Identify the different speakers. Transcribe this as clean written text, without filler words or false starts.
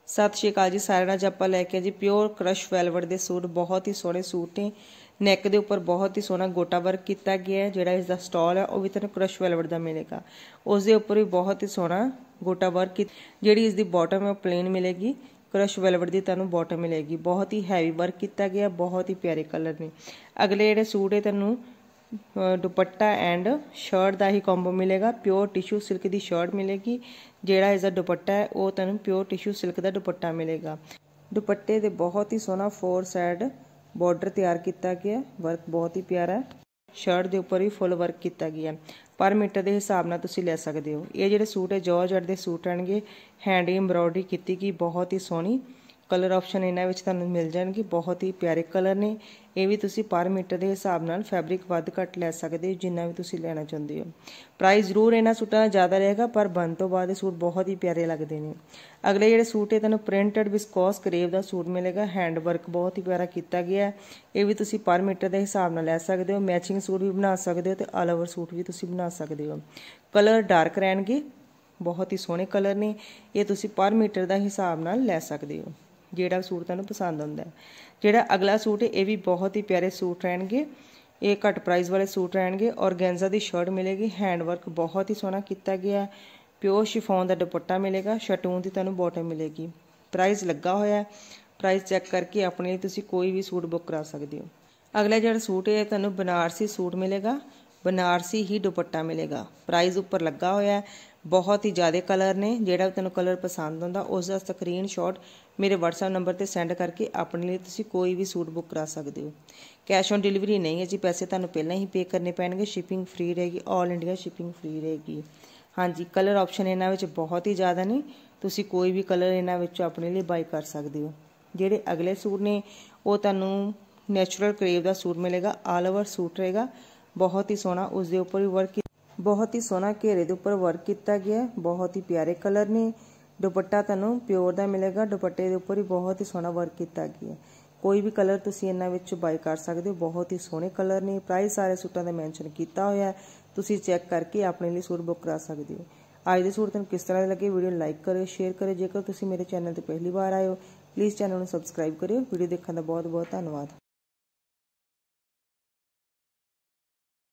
Speaker 1: सत श्री अकाल जी सारे आज आप लैके जी प्योर क्रश वैलवेट के सूट बहुत ही सोहने सूट ने। नैक के उपर बहुत ही सोहना गोटा वर्क किया गया है। जोड़ा इसका स्टॉल है वह भी तेन क्रश वैलवेट का मिलेगा। उसके उपर भी बहुत ही सोहना गोटा वर्क जी इसकी बॉटम है प्लेन मिलेगी। क्रश वैलवेट की तेन बॉटम मिलेगी। बहुत ही हैवी वर्क किया गया, बहुत ही प्यारे कलर ने। अगले जोड़े सूट है तेनों दुपट्टा एंड शर्ट का ही कॉम्बो मिलेगा। प्योर टिशू सिल्क की शर्ट मिलेगी। जोड़ा इसका दुपट्टा है वह तेन प्योर टिशू सिल्क का दुपट्टा मिलेगा। दुपट्टे दे बहुत ही सोहना 4 साइड बॉर्डर तैयार किया गया, वर्क बहुत ही प्यारा है। शर्ट के उपर भी फुल वर्क किया गया। पर मीटर के हिसाब नाल तुसीं ले सकते हो। ये जोड़े सूट है जॉर्जेट के सूट आएंगे, हैंड एम्ब्रॉयडरी की गई, बहुत ही सोहनी। कलर ऑप्शन इन्हां विच तुहानूं मिल जाएंगे, बहुत ही प्यारे कलर ने। ये भी तुसीं पर मीटर के हिसाब नाल फैब्रिक वध घट लै सकते हो जिन्ना भी तुसीं लेना चाहते हो। प्राइस जरूर इन्हां सूटां दा ज़्यादा रहेगा पर बन तो बाद सूट बहुत ही प्यारे लगते हैं। अगले जोड़े सूट है तुहानूं प्रिंटेड विस्कोस करेव का सूट मिलेगा। हैंड वर्क बहुत ही प्यारा किया गया है। ये भी तुसीं पर मीटर के हिसाब नाल लै सकते हो। मैचिंग सूट भी बना सकते हो तो ऑल ओवर सूट भी तुसीं बना सकते हो। कलर डार्क रहणगे, बहुत ही सोहने कलर ने। ये तुसीं पर मीटर का हिसाब नाल लै सकते हो जोड़ा सूट तुहानूं पसंद आता है। जोड़ा अगला सूट है ये भी बहुत ही प्यारे सूट रहेंगे। ये घट प्राइस वाले सूट रहेंगे। ऑर्गेन्जा की शर्ट मिलेगी। हैंड वर्क बहुत ही सोहना किया गया। प्योर शिफॉन का दुपट्टा मिलेगा। शटून की तुहानूं बॉटम मिलेगी। प्राइस लगा होया है, प्राइस चैक करके अपने लिए तुसीं कोई भी सूट बुक करा सकते हो। अगला जो सूट है तुहानूं बनारसी सूट मिलेगा। बनारसी ही दुपट्टा मिलेगा। प्राइस उपर लगा होया है, बहुत ही ज़्यादा कलर ने। जोड़ा तेनों कलर पसंद आता उसका स्क्रीन शॉट मेरे WhatsApp नंबर पर सेंड करके अपने लिए तुसीं कोई भी सूट बुक करा सकते हो। कैश ऑन डिलीवरी नहीं है जी, पैसे तुहानूं पहले ही पे करने पैणगे। शिपिंग फ्री रहेगी, ऑल इंडिया शिपिंग फ्री रहेगी। हाँ जी, कलर ऑप्शन इन्हां विच बहुत ही ज़्यादा ने, तुसीं कोई भी कलर इन्हां विचों अपने लिए बाई कर सकते हो। जोड़े अगले सूट ने वो तुहानूं नैचुरल करेव का सूट मिलेगा। ऑल ओवर सूट रहेगा, बहुत ही सोहना। उसके उपर भी वर्क बहुत ही सोहना घेरे के उपर वर्क किया गया, बहुत ही प्यारे कलर ने। दुपट्टा तुहानूं प्योर का मिलेगा। दुपट्टे के उपर भी बहुत ही सोहना वर्क किया गया। कोई भी कलर तुसीं इन्हां विचों बाई कर सकते हो, बहुत ही सोहने कलर ने। प्राइस सारे सूटों का मैंशन किया होया है, तुसीं चैक करके अपने लिए सूट बुक करा सकते हो। अज के सूट तुहानूं किस तरह लगे वीडियो लाइक करो, शेयर करो। जेकर तुसीं मेरे चैनल पर पहली बार आए हो प्लीज़ चैनल को सबसक्राइब करो। वीडियो देखने का बहुत बहुत धन्यवाद।